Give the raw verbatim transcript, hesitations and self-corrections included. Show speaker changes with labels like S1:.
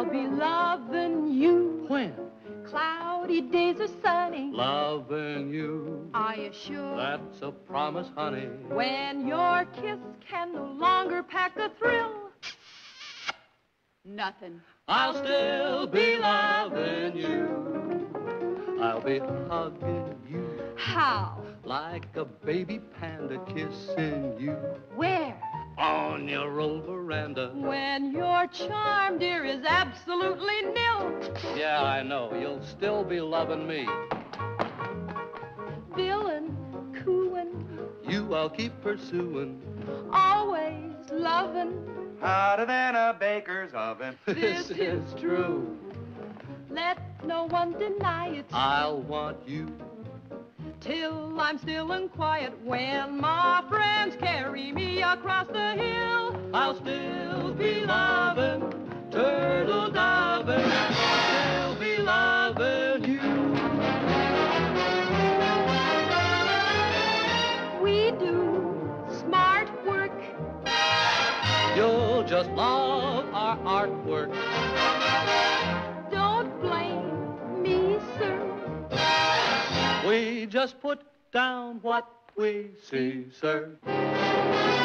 S1: I'll be loving you.
S2: When?
S1: Cloudy days are sunny.
S2: Loving you.
S1: Are you sure?
S2: That's a promise, honey.
S1: When your kiss can no longer pack the thrill. Nothing.
S2: I'll still be loving you. I'll be hugging you.
S1: How?
S2: Like a baby panda kissing you.
S1: Where?
S2: On your old veranda.
S1: When your charm, dear, is absolutely nil.
S2: Yeah, I know. You'll still be loving me.
S1: Billin', cooin'.
S2: You I'll keep pursuing.
S1: Always lovin'.
S3: Hotter than a baker's oven.
S2: This is true.
S1: Let no one deny it.
S2: I'll want you.
S1: Till I'm still and quiet when my friends carry me across the hill.
S2: I'll still be loving, turtle diving, still be loving you.
S1: We do smart work.
S2: You'll just love our artwork.
S1: Don't blame me, sir.
S2: We just put down what we see, sir.